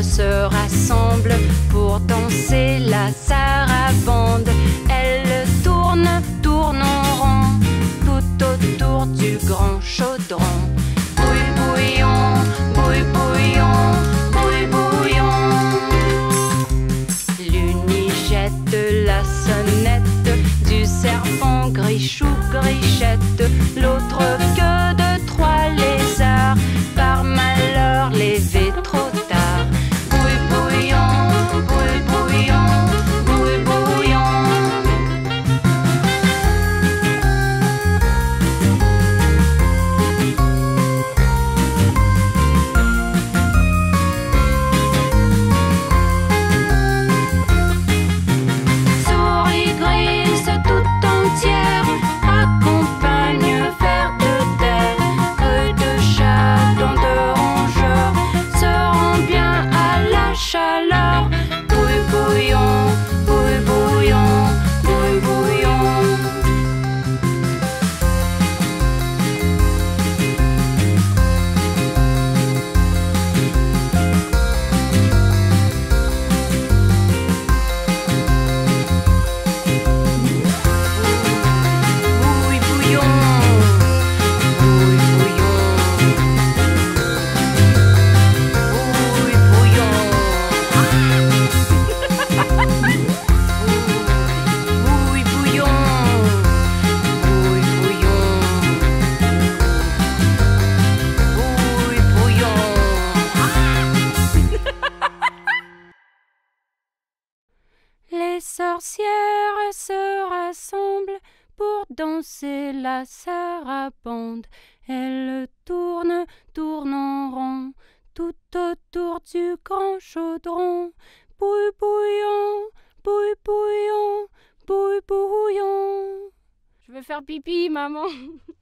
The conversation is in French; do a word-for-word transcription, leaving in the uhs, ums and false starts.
se rassemblent pour danser la sarabande. Elles tournent, tournent en rond tout autour du grand chaudron. Bouille bouillon, bouille bouillon, bouille bouillon. L'une jette la sonnette du serpent Grichou Grichette. L'autre que de trois lézards, par malheur levés trop tard. Bouille bouillon, bouille bouillon, bouille bouillon. Souris grise tout entière accompagne vers de terre. Que de chats dans de rongeurs se rend bien à la chaleur. Bouille bouillon, bouille bouillon, bouille bouillon. Bouille bouillon, bouille bouillon, bouille bouillon. Bouille bouillon, bouille bouillon, bouille bouillon. Les sorcières se rassemblent pour danser la sarabande. Elles tournent, tournent en rond tout autour du grand chaudron. Bouille bouillon, bouille bouillon, bouille bouillon. Je veux faire pipi, maman.